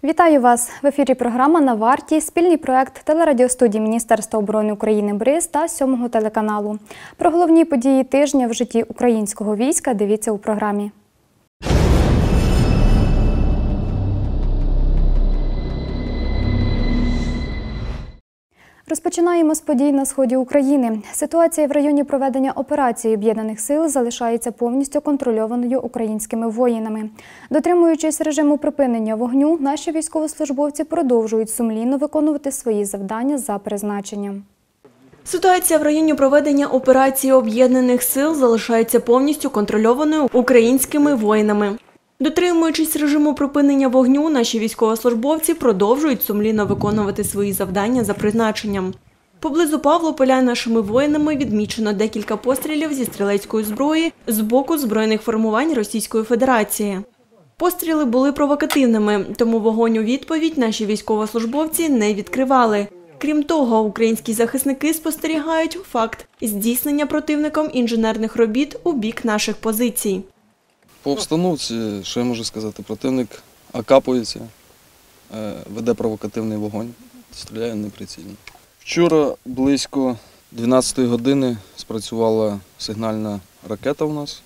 Вітаю вас! В ефірі програма «На варті» – спільний проект телерадіостудії Міністерства оборони України БРИЗ та 7-го телеканалу. Про головні події тижня в житті українського війська дивіться у програмі. Розпочинаємо з подій на сході України. Ситуація в районі проведення операції Об'єднаних сил залишається повністю контрольованою українськими воїнами. Дотримуючись режиму припинення вогню, наші військовослужбовці продовжують сумлінно виконувати свої завдання за призначенням. Ситуація в районі проведення операції Об'єднаних сил залишається повністю контрольованою українськими воїнами. Дотримуючись режиму припинення вогню, наші військовослужбовці продовжують сумлінно виконувати свої завдання за призначенням. Поблизу Павлополя нашими воїнами відмічено декілька пострілів зі стрілецької зброї з боку збройних формувань Російської Федерації. Постріли були провокативними, тому вогонь у відповідь наші військовослужбовці не відкривали. Крім того, українські захисники спостерігають факт здійснення противником інженерних робіт у бік наших позицій. По обстановці, що я можу сказати, противник окапується, веде провокативний вогонь, стріляє неприцільно. Вчора близько 12-ї години спрацювала сигнальна ракета у нас.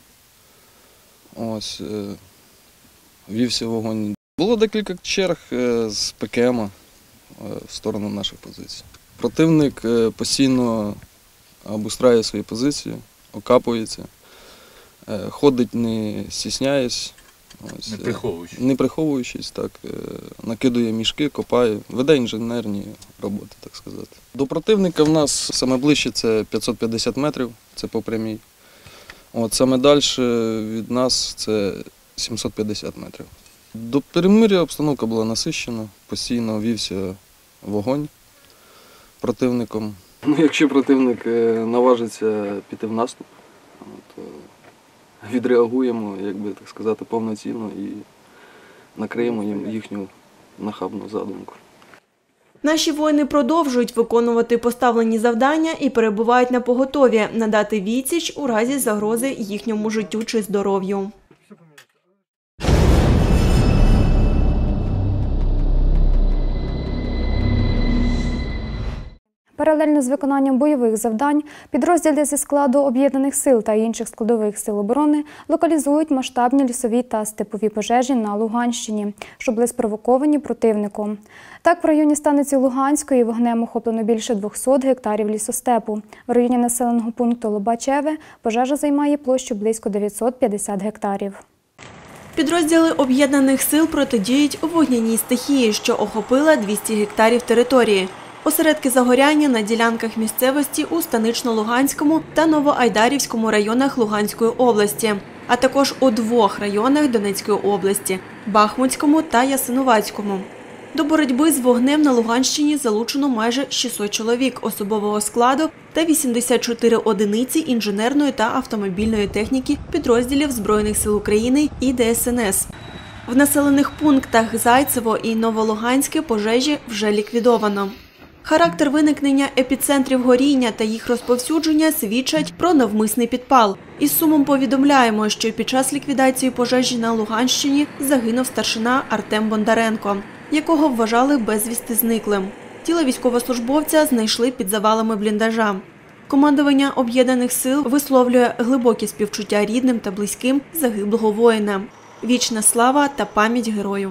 Ось, вівся вогонь. Було декілька черг з ПКМ в сторону наших позицій. Противник постійно обустраює свої позиції, окапується. Ходить не стісняясь, не приховуючись, так, накидує мішки, копає, веде інженерні роботи, так сказати. До противника в нас саме ближче це 550 метрів, це по прямій. Саме далі від нас це 750 метрів. До перемир'я обстановка була насичена, постійно вівся вогонь противником. Якщо противник наважиться піти в наступ, то відреагуємо, як би так сказати, повноцінно і накриємо їм їхню нахабну задумку. Наші воїни продовжують виконувати поставлені завдання і перебувають на поготові надати відсіч у разі загрози їхньому життю чи здоров'ю. Паралельно з виконанням бойових завдань підрозділи зі складу Об'єднаних сил та інших складових сил оборони локалізують масштабні лісові та степові пожежі на Луганщині, що були спровоковані противником. Так, в районі станиці Луганської вогнем охоплено більше 200 гектарів лісостепу. В районі населеного пункту Лобачеве пожежа займає площу близько 950 гектарів. Підрозділи Об'єднаних сил протидіють вогняній стихії, що охопила 200 гектарів території. Осередки загоряння на ділянках місцевості у Станично-Луганському та Новоайдарівському районах Луганської області, а також у 2 районах Донецької області – Бахмутському та Ясинуватському. До боротьби з вогнем на Луганщині залучено майже 600 чоловік особового складу та 84 одиниці інженерної та автомобільної техніки підрозділів Збройних сил України і ДСНС. В населених пунктах Зайцево і Новолуганське пожежі вже ліквідовано. Характер виникнення епіцентрів горіння та їх розповсюдження свідчать про навмисний підпал. Із сумом повідомляємо, що під час ліквідації пожежі на Луганщині загинув старшина Артем Бондаренко, якого вважали безвісти зниклим. Тіло військовослужбовця знайшли під завалами бліндажа. Командування Об'єднаних сил висловлює глибокі співчуття рідним та близьким загиблого воїна. Вічна слава та пам'ять герою.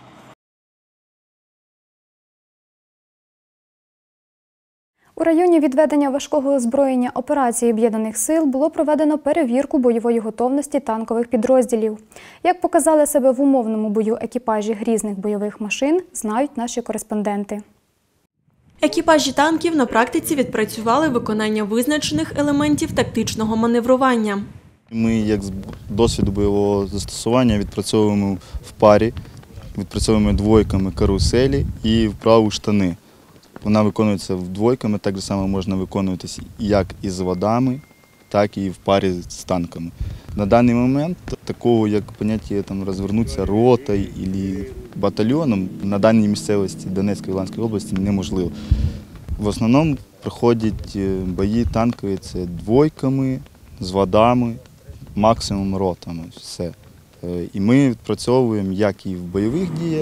У районі відведення важкого озброєння операції Об'єднаних сил було проведено перевірку бойової готовності танкових підрозділів. Як показали себе в умовному бою екіпажі грізних бойових машин, знають наші кореспонденти. Екіпажі танків на практиці відпрацювали виконання визначених елементів тактичного маневрування. Ми, як з досвіду бойового застосування, відпрацьовуємо в парі, відпрацьовуємо двойками каруселі і вправу штани. Вона виконується двойками, так само можна виконуватися як із водами, так і в парі з танками. На даний момент такого, як поняття розвернутися ротою або батальйоном, на даній місцевості Донецької і Луганської області неможливо. В основному проходять бої танкові це двойками, з водами, максимум ротами. Все. І ми відпрацьовуємо як і в бойових діях,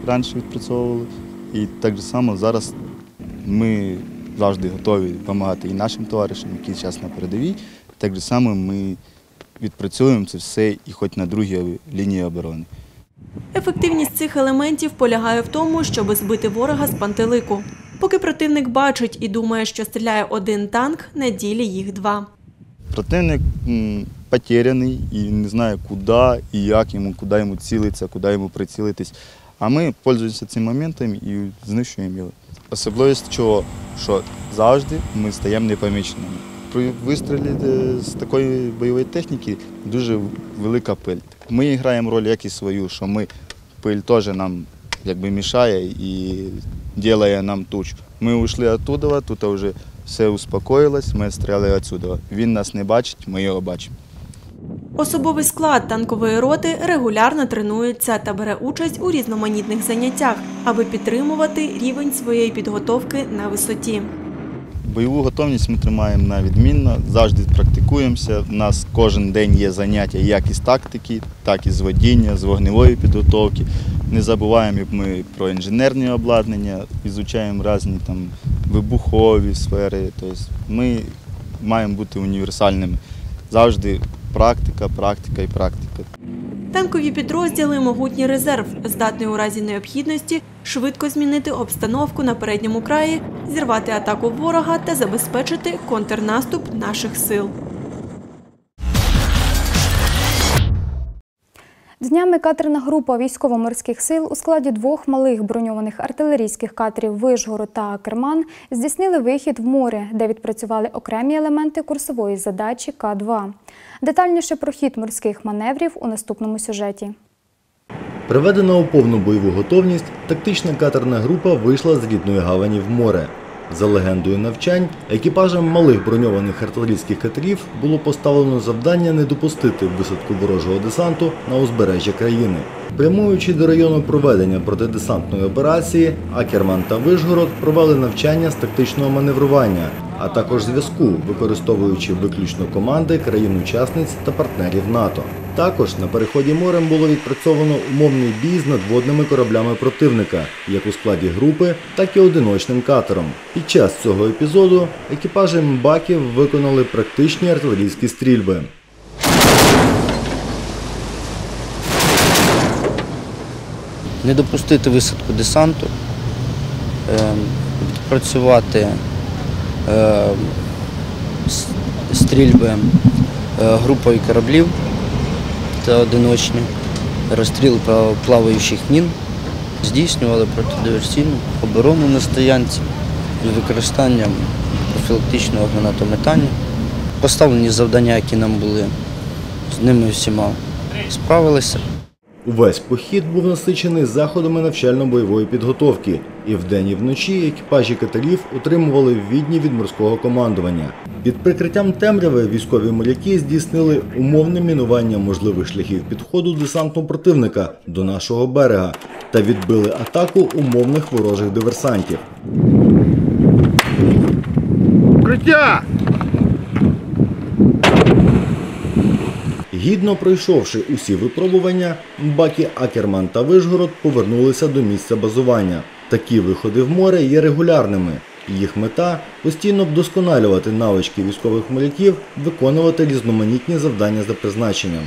раніше відпрацьовували. І так само зараз ми завжди готові допомагати і нашим товаришам, які зараз на передовій. Так само ми відпрацьовуємо це все і хоч на другій лінії оборони. Ефективність цих елементів полягає в тому, щоб збити ворога з пантелику. Поки противник бачить і думає, що стріляє один танк, на ділі їх два. Противник потеряний і не знає, куди йому цілитися, куди йому прицілитись. А ми користуємося цим моментом і знищуємо його. Особливість чого, що завжди ми стаємо непоміченими. При вистрілі з такої бойової техніки дуже велика пиль. Ми граємо роль як і свою, що пиль теж нам якби мішає і робить нам тучу. Ми вийшли оттуда, тут вже все успокоїлось, ми стріляли відсюди. Він нас не бачить, ми його бачимо. Особовий склад танкової роти регулярно тренується та бере участь у різноманітних заняттях, аби підтримувати рівень своєї підготовки на висоті. Бойову готовність ми тримаємо на відмінно, завжди практикуємося. У нас кожен день є заняття як із тактики, так і з водіння, з вогневої підготовки. Не забуваємо ми про інженерні обладнання, вивчаємо різні вибухові сфери. Тобто ми маємо бути універсальними. Завжди практика, практика і практика. Танкові підрозділи – могутній резерв, здатний у разі необхідності швидко змінити обстановку на передньому краї, зірвати атаку ворога та забезпечити контрнаступ наших сил. Днями катерна група військово-морських сил у складі двох малих броньованих артилерійських катерів «Вишгород» та «Акерман» здійснили вихід в море, де відпрацювали окремі елементи курсової задачі К-2. Детальніше про хід морських маневрів у наступному сюжеті. Приведена у повну бойову готовність, тактична катерна група вийшла з рідної гавані в море. За легендою навчань, екіпажам малих броньованих артилерійських катерів було поставлено завдання не допустити висадку ворожого десанту на узбережжя країни. Прямуючи до району проведення протидесантної операції, Акерман та Вишгород провели навчання з тактичного маневрування, а також зв'язку, використовуючи виключно команди країн-учасниць та партнерів НАТО. Також на переході морем було відпрацьовано умовний бій з надводними кораблями противника, як у складі групи, так і одиночним катером. Під час цього епізоду екіпажі МБАКів виконали практичні артилерійські стрільби. Не допустити висадку десанту, відпрацювати стрільби групою кораблів та одиночні, розстріл плаваючих мін, здійснювали протидиверсійну оборону на стоянці з використанням профілактичного гранатометання. Поставлені завдання, які нам були, з ними всіма справилися. Увесь похід був насичений заходами навчально-бойової підготовки. І вдень, і вночі екіпажі катерів утримували відні від морського командування. Під прикриттям темряви військові моряки здійснили умовне мінування можливих шляхів підходу десантного противника до нашого берега та відбили атаку умовних ворожих диверсантів. Укриття! Гідно пройшовши усі випробування, МБАКи Акерман та Вишгород повернулися до місця базування. Такі виходи в море є регулярними. Їх мета – постійно вдосконалювати навички військових моряків, виконувати різноманітні завдання за призначенням.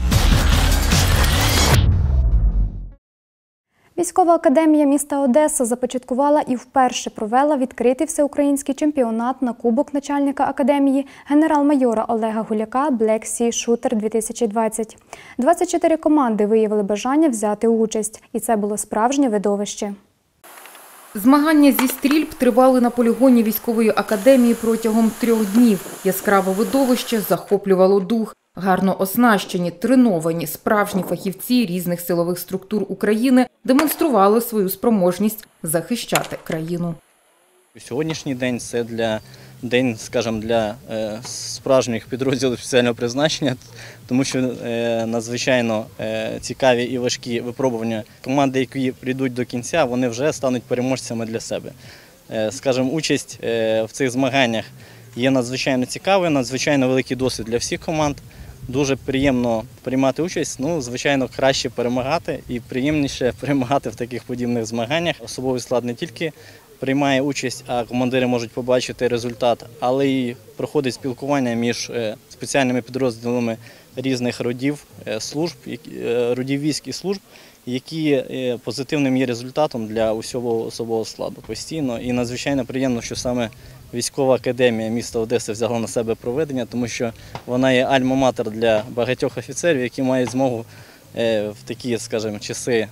Військова академія міста Одеса започаткувала і вперше провела відкритий всеукраїнський чемпіонат на Кубок начальника академії генерал-майора Олега Гуляка Black Sea Shooter 2020. 24 команди виявили бажання взяти участь, і це було справжнє видовище. Змагання зі стрільб тривали на полігоні військової академії протягом 3 днів. Яскраве видовище захоплювало дух. Гарно оснащені, треновані, справжні фахівці різних силових структур України демонстрували свою спроможність захищати країну. Сьогоднішній день – це день, скажімо, для справжніх підрозділів спеціального призначення, тому що надзвичайно цікаві і важкі випробування. Команди, які прийдуть до кінця, вони вже стануть переможцями для себе. Скажімо, участь в цих змаганнях є надзвичайно цікавою, надзвичайно великий досвід для всіх команд. дуже приємно приймати участь. Ну, звичайно, краще перемагати і приємніше перемагати в таких подібних змаганнях. Особовий склад не тільки приймає участь, а командири можуть побачити результат, але й проходить спілкування між спеціальними підрозділами різних родів служб, родів військ і служб, які позитивним є результатом для усього особового складу постійно. І надзвичайно приємно, що саме військова академія міста Одеси взяла на себе проведення, тому що вона є альма-матер для багатьох офіцерів, які мають змогу в такі, скажімо, часи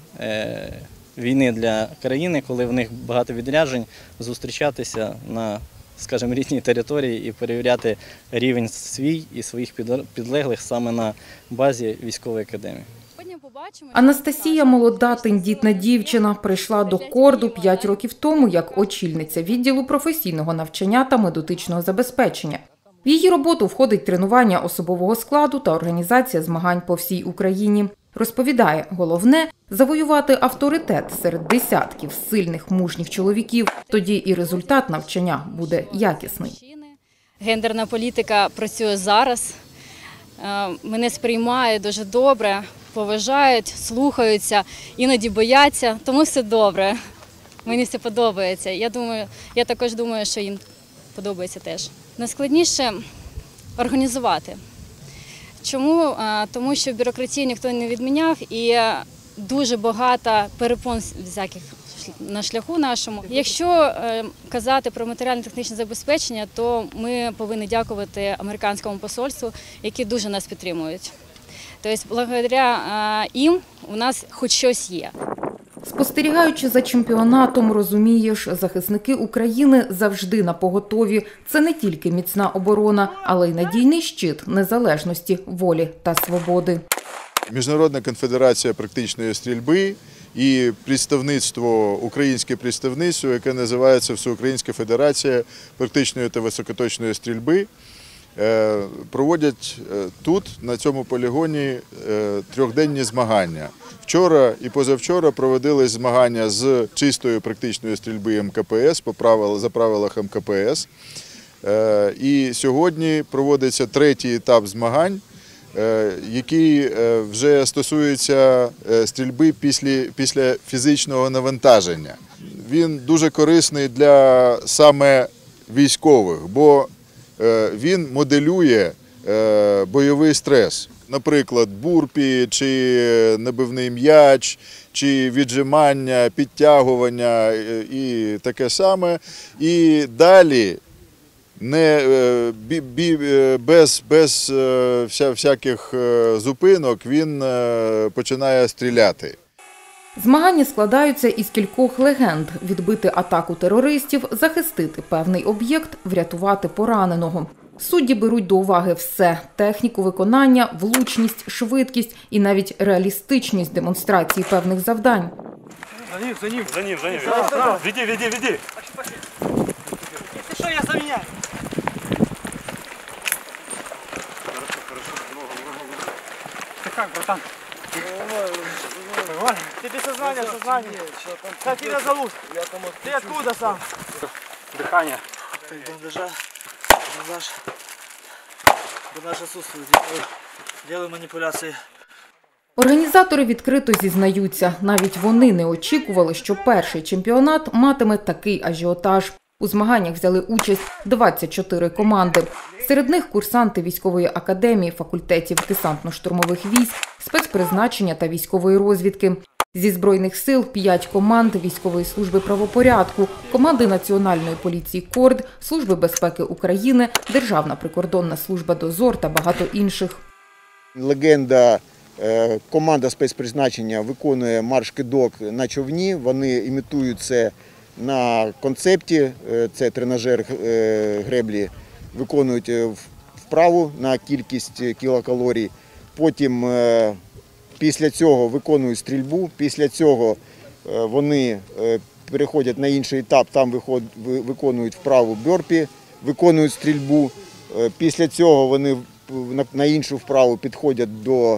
війни для країни, коли в них багато відряджень, зустрічатися на, скажімо, рідній території і перевіряти рівень свій і своїх підлеглих саме на базі військової академії. Анастасія – молода, тендітна дівчина. Прийшла до Корду 5 років тому як очільниця відділу професійного навчання та медичного забезпечення. В її роботу входить тренування особового складу та організація змагань по всій Україні. Розповідає, головне – завоювати авторитет серед десятків сильних, мужніх чоловіків. Тоді і результат навчання буде якісний. Гендерна політика працює зараз. Мене сприймають дуже добре, поважають, слухаються, іноді бояться, тому все добре. Мені все подобається. Я також думаю, що їм подобається теж. Найскладніше – організувати. Чому? Тому що бюрократію ніхто не відміняв і дуже багато перепон всяких на шляху нашому. Якщо казати про матеріально-технічне забезпечення, то ми повинні дякувати американському посольству, які дуже нас підтримують. Тобто, благодаря їм у нас хоч щось є. Спостерігаючи за чемпіонатом, розумієш, захисники України завжди напоготові. Це не тільки міцна оборона, але й надійний щит незалежності, волі та свободи. Міжнародна конфедерація практичної стрільби і українське представництво, яке називається Всеукраїнська федерація практичної та високоточної стрільби, проводять тут, на цьому полігоні, трьохденні змагання. Вчора і позавчора проводились змагання з чистої практичної стрільби МКПС за правилах МКПС. І сьогодні проводиться третій етап змагань, який вже стосується стрільби після фізичного навантаження. Він дуже корисний для саме військових, бо він моделює бойовий стрес. Наприклад, бурпі, чи набивний м'яч, чи віджимання, підтягування і таке саме. І далі без всяких зупинок він починає стріляти. Змагання складаються із кількох легенд – відбити атаку терористів, захистити певний об'єкт, врятувати пораненого. Судді беруть до уваги все – техніку виконання, влучність, швидкість і навіть реалістичність демонстрації певних завдань. За ним. Веди. Ты что, я заменяю? Ты как, братан? Ты без сознания. Как тебя зовут? Ты откуда сам? Дыхание. Бандаж отсутствует. Делаю манипуляции. Організатори відкрито зізнаються, навіть вони не очікували, що перший чемпіонат матиме такий ажіотаж. У змаганнях взяли участь 24 команди. Серед них курсанти військової академії, факультетів десантно-штурмових військ, спецпризначення та військової розвідки. Зі Збройних сил 5 команд військової служби правопорядку, команди Національної поліції «Корд», Служби безпеки України, Державна прикордонна служба «Дозор» та багато інших. Легенда команда спецпризначення виконує марш-кидок на човні, вони імітують це на концепті, це тренажер греблі, виконують вправу на кількість кілокалорій, потім після цього виконують стрільбу, після цього вони переходять на інший етап, там виконують вправу бьорпі, виконують стрільбу, після цього вони на іншу вправу підходять до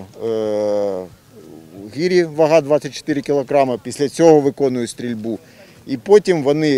гірі, вага 24 кг, після цього виконують стрільбу. І потім вони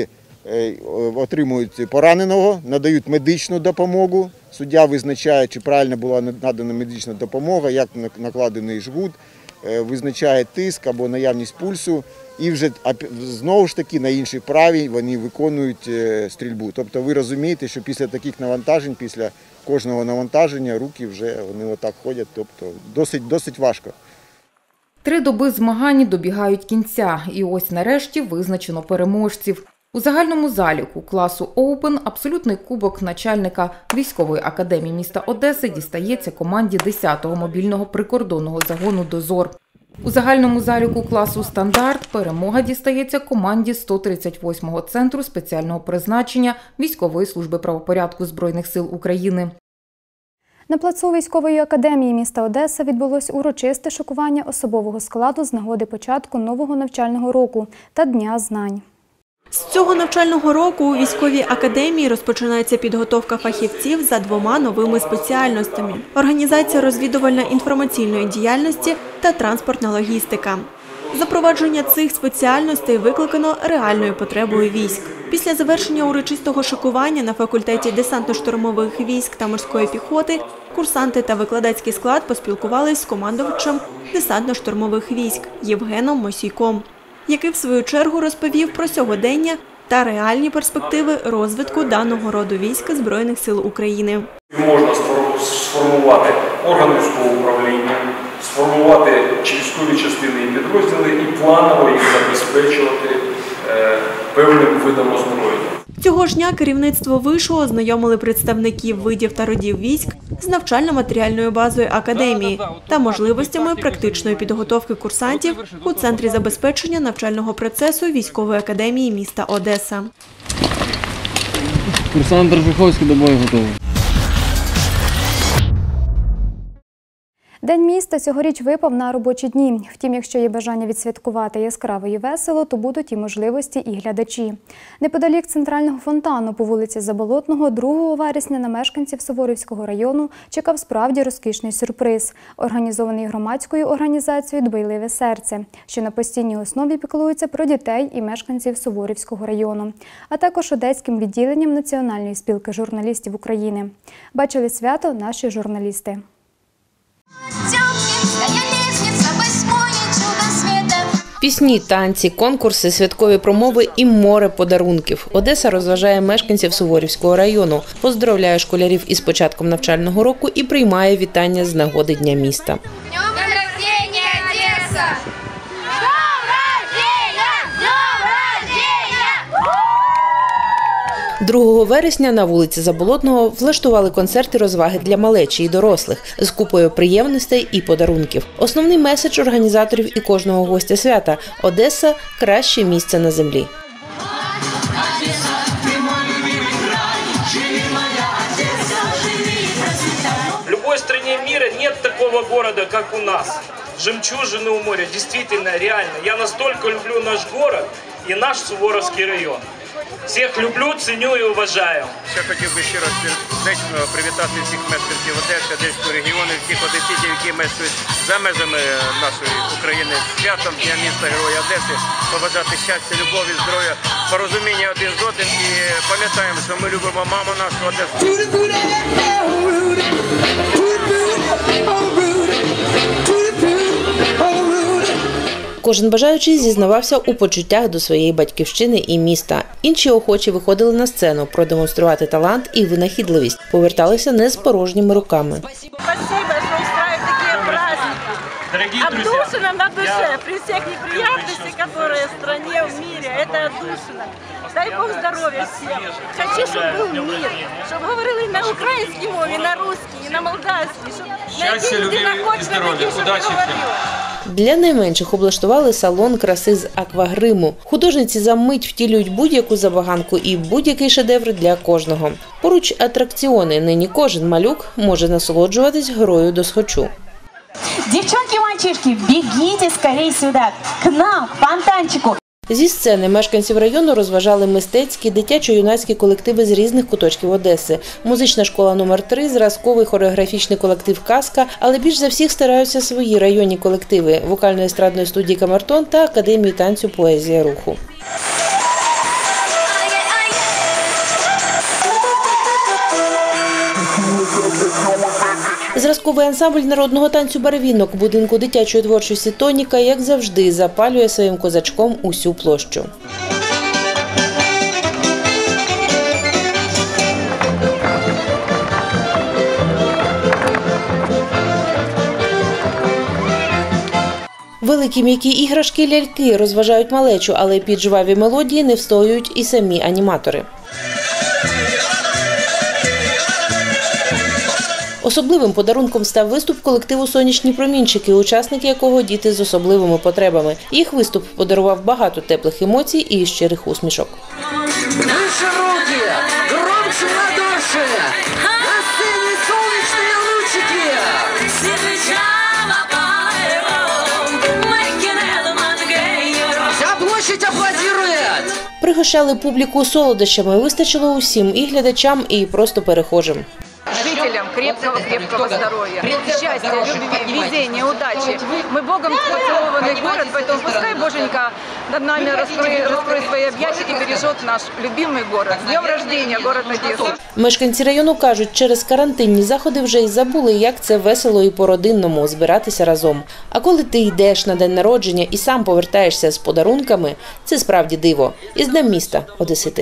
отримують пораненого, надають медичну допомогу. Суддя визначає, чи правильно була надана медична допомога, як накладений жгут, визначає тиск або наявність пульсу. І вже знову ж таки на іншій праві вони виконують стрільбу. Тобто ви розумієте, що після таких навантажень, після кожного навантаження руки вже вони отак ходять, тобто досить важко. 3 доби змагань добігають кінця, і ось нарешті визначено переможців. У загальному заліку класу Open абсолютний кубок начальника військової академії міста Одеси дістається команді 10-го мобільного прикордонного загону «Дозор». У загальному заліку класу «Стандарт» перемога дістається команді 138-го центру спеціального призначення Військової служби правопорядку Збройних сил України. На плацу військової академії міста Одеса відбулось урочисте шокування особового складу з нагоди початку нового навчального року та Дня знань. З цього навчального року у військовій академії розпочинається підготовка фахівців за 2 новими спеціальностями – організація розвідувально-інформаційної діяльності та транспортна логістика. Запровадження цих спеціальностей викликано реальною потребою військ. Після завершення урочистого шокування на факультеті десантно-штурмових військ та морської піхоти курсанти та викладацький склад поспілкувались з командувачем десантно-штурмових військ Євгеном Мосійком, який в свою чергу розповів про сьогодення та реальні перспективи розвитку даного роду військ Збройних сил України. Можна сформувати органи військового управління, сформувати військові частини і підрозділи і планово їх забезпечувати певним видом озброєння. Цього ж дня керівництво вишу ознайомили представників видів та родів військ з навчально-матеріальною базою академії та можливостями практичної підготовки курсантів у Центрі забезпечення навчального процесу військової академії міста Одеса. Курсант Держуховський до бою готовий. День міста цьогоріч випав на робочі дні. Втім, якщо є бажання відсвяткувати яскраво і весело, то будуть і можливості, і глядачі. Неподалік центрального фонтану по вулиці Заболотного 2 вересня на мешканців Суворівського району чекав справді розкішний сюрприз, організований громадською організацією «Дбайливе серце», що на постійній основі піклується про дітей і мешканців Суворівського району, а також одеським відділенням Національної спілки журналістів України. Бачили свято наші журналісти. Пісні, танці, конкурси, святкові промови і море подарунків. Одеса розважає мешканців Суворівського району, поздоровляє школярів із початком навчального року і приймає вітання з нагоди Дня міста. 2 вересня на вулиці Заболотного влаштували концерти розваги для малечі і дорослих з купою приємностей і подарунків. Основний меседж організаторів і кожного гостя свята – Одеса – краще місце на землі. В любой стране мира нет такого города, как у нас. Жемчужины у моря, действительно, реально. Я настолько люблю наш город и наш Суворовский район. Всіх люблю, ціню і вважаю. Я хотів би щиро сердечно привітати всіх мешканців Одеси, Одеського регіону, всіх одеситів, які мешкають за межами нашої України, святом Дня міста Героя Одеси, побажати щастя, любові, здоров'я, порозуміння один з одним і пам'ятаємо, що ми любимо маму нашу Одесу. Кожен бажаючий зізнавався у почуттях до своєї батьківщини і міста. Інші охочі виходили на сцену продемонструвати талант і винахідливість. Поверталися не з порожніми руками. Отдушина на душе, при всех неприятностях, которые в стране, в мире, это отдушина. Дай Бог здоровья всем. Хочу, чтобы был мир, чтобы говорили на украинской мове, на русский, и на молдавский, чтобы Счастья, любви и здоровья. Удачи всем. Для найменших облаштували салон краси з аквагриму. Художниці за мить втілюють будь-яку забаганку і будь-який шедевр для кожного. Поруч атракціони. Нині кожен малюк може насолоджуватись грою досхочу. Девчонки, мальчишки, бегите скорее сюда, к нам, к фонтанчику. Зі сцени мешканців району розважали мистецькі, дитячо-юнацькі колективи з різних куточків Одеси. Музична школа номер 3, зразковий хореографічний колектив «Казка», але більш за всіх стараються свої районні колективи – вокально-естрадної студії «Камертон» та Академії танцю «Поезія руху». Зразковий ансамбль народного танцю «Барвінок» будинку дитячої творчості «Тоніка», як завжди, запалює своїм козачком усю площу. Великі м'які іграшки, ляльки розважають малечу, але під жваві мелодії не встоюють і самі аніматори. Особливим подарунком став виступ колективу «Сонячні промінчики», учасники якого діти з особливими потребами. Їх виступ подарував багато теплих емоцій і щирих усмішок. Выше руки, громче ладоши, на сцене солнечные лучики. Вся площадь аплодирует. Пригощали публіку солодощами, вистачило усім – і глядачам, і просто перехожим. Жителям крепкого здоровья, счастья, любви, везения, удачи. Мы Богом поцелованный город, поэтому пускай Боженька над нами раскроет свои объятия и бережет наш любимый город. С днем рождения, город Одесса. Мешканці району кажуть, через карантинні заходи вже й забули, як це весело і по-родинному – збиратися разом. А коли ти йдеш на день народження і сам повертаєшся з подарунками – це справді диво. Із Днем міста, одесити.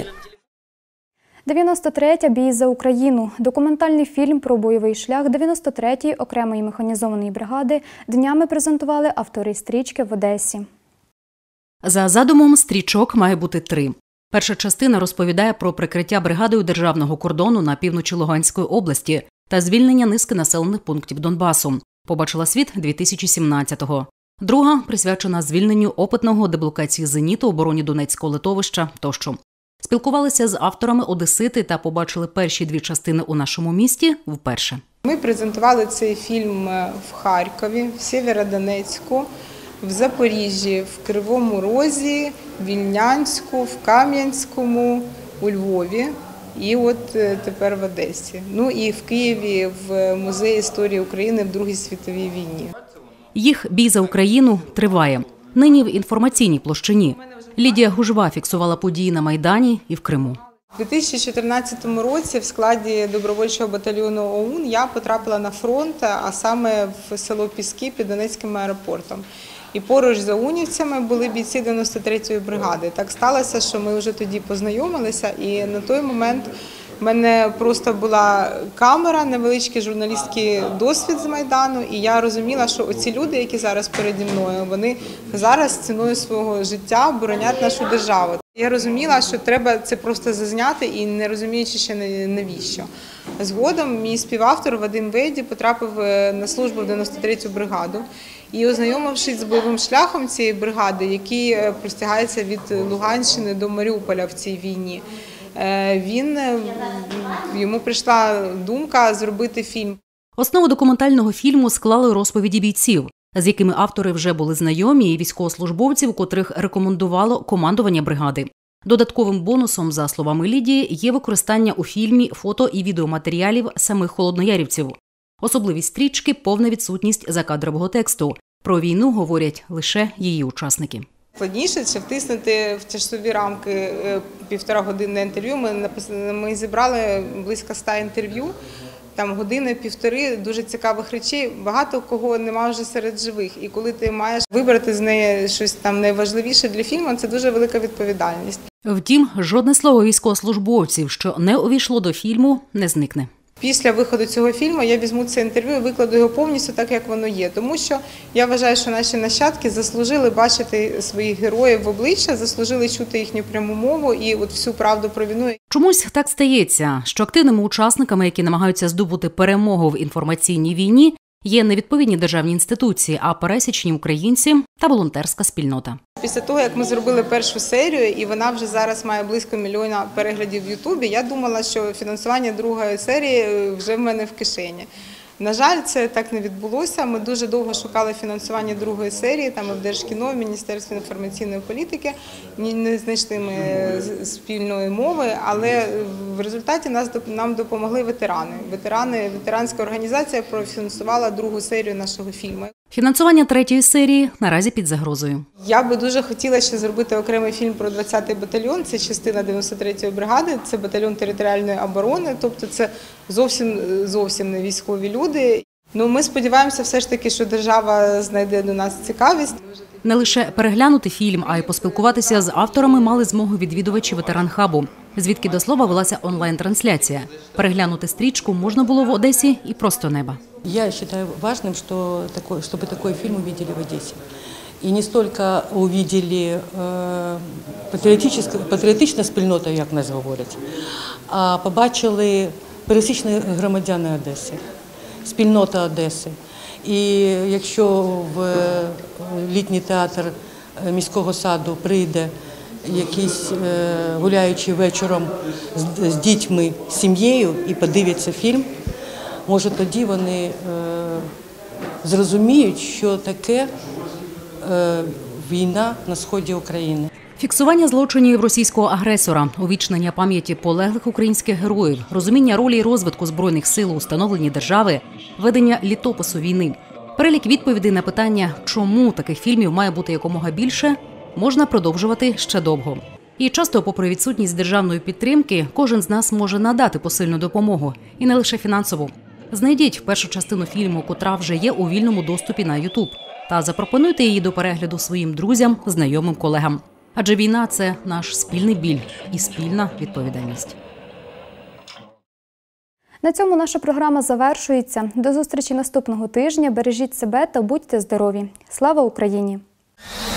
93-я «Бій за Україну» – документальний фільм про бойовий шлях 93-ї окремої механізованої бригади днями презентували автори стрічки в Одесі. За задумом, стрічок має бути 3. Перша частина розповідає про прикриття бригадою державного кордону на півночі Луганської області та звільнення низки населених пунктів Донбасу. Побачила світ 2017-го. Друга присвячена звільненню опитного деблокації «Зеніту», обороні Донецького литовища тощо. Спілкувалися з авторами одесити та побачили перші 2 частини у нашому місті вперше. Ми презентували цей фільм в Харкові, в Сєвєродонецьку, в Запоріжжі, в Кривому Розі, в Вільнянську, в Кам'янському, у Львові і от тепер в Одесі. Ну і в Києві в Музеї історії України в Другій світовій війні. Їх «Бій за Україну» триває. Нині в інформаційній площині. Лідія Гужва фіксувала події на Майдані і в Криму. У 2014 році в складі добровольчого батальйону ОУН я потрапила на фронт, а саме в село Піски під Донецьким аеропортом. І поруч з оунівцями були бійці 93-ї бригади. Так сталося, що ми вже тоді познайомилися, і на той момент в мене просто була камера, невеличкий журналістський досвід з Майдану, і я розуміла, що оці люди, які зараз переді мною, вони зараз ціною свого життя боронять нашу державу. Я розуміла, що треба це просто зазняти і не розуміючи ще навіщо. Згодом мій співавтор Вадим Вейді потрапив на службу в 93-ю бригаду. І ознайомившись з бойовим шляхом цієї бригади, який простягається від Луганщини до Маріуполя в цій війні, йому прийшла думка зробити фільм. Основу документального фільму склали розповіді бійців, з якими автори вже були знайомі, і військовослужбовців, котрих рекомендувало командування бригади. Додатковим бонусом, за словами Лідії, є використання у фільмі фото- і відеоматеріалів самих холодноярівців. Особливість стрічки – повна відсутність закадрового тексту. Про війну говорять лише її учасники. Складніше це втиснути в часові рамки 1,5-годинне інтерв'ю. Ми зібрали близько 100 інтерв'ю, там години-півтори дуже цікавих речей. Багато кого немає вже серед живих. І коли ти маєш вибрати з неї щось там найважливіше для фільму, це дуже велика відповідальність. Втім, жодне слово військовослужбовців, що не увійшло до фільму, не зникне. Після виходу цього фільму я візьму це інтерв'ю і викладу його повністю так, як воно є. Тому що я вважаю, що наші нащадки заслужили бачити своїх героїв в обличчя, заслужили чути їхню пряму мову і от всю правду про війну. Чомусь так стається, що активними учасниками, які намагаються здобути перемогу в інформаційній війні, є не відповідні державні інституції, а пересічні українці та волонтерська спільнота. Після того, як ми зробили першу серію, і вона вже зараз має близько 1 мільйона переглядів в Ютубі, я думала, що фінансування другої серії вже в мене в кишені. На жаль, це так не відбулося. Ми дуже довго шукали фінансування другої серії, там і в Держкіно, в Міністерстві інформаційної політики, не знайшли ми спільної мови, але в результаті нам допомогли ветерани. Ветеранська організація профінансувала другу серію нашого фільму. Фінансування третьої серії наразі під загрозою. Я би дуже хотіла ще зробити окремий фільм про 20-й батальйон. Це частина 93-ї бригади, це батальйон територіальної оборони, тобто це зовсім не військові люди. Ну, ми сподіваємося все ж таки, що держава знайде до нас цікавість. Не лише переглянути фільм, а й поспілкуватися з авторами мали змогу відвідувачі ветеранхабу, звідки, до слова, велася онлайн-трансляція. Переглянути стрічку можна було в Одесі і просто неба. Я считаю важным, чтобы такой фильм увидели в Одессе. И не столько увидели патріотична спільнота, як нас говорять, а побачили пересічні громадяни Одеси, спільнота Одеси. І якщо в літній театр міського саду прийде якийсь гуляючий вечором з дітьми, з сім'єю і подивиться фільм, може тоді вони зрозуміють, що таке війна на сході України. Фіксування злочинів російського агресора, увічнення пам'яті полеглих українських героїв, розуміння ролі і розвитку Збройних сил у становленні держави, ведення літопису війни. Перелік відповідей на питання, чому таких фільмів має бути якомога більше, можна продовжувати ще довго. І часто, попри відсутність державної підтримки, кожен з нас може надати посильну допомогу. І не лише фінансову. Знайдіть першу частину фільму, котра вже є у вільному доступі на YouTube. Та запропонуйте її до перегляду своїм друзям, знайомим, колегам. Адже війна – це наш спільний біль і спільна відповідальність. На цьому наша програма завершується. До зустрічі наступного тижня. Бережіть себе та будьте здорові. Слава Україні!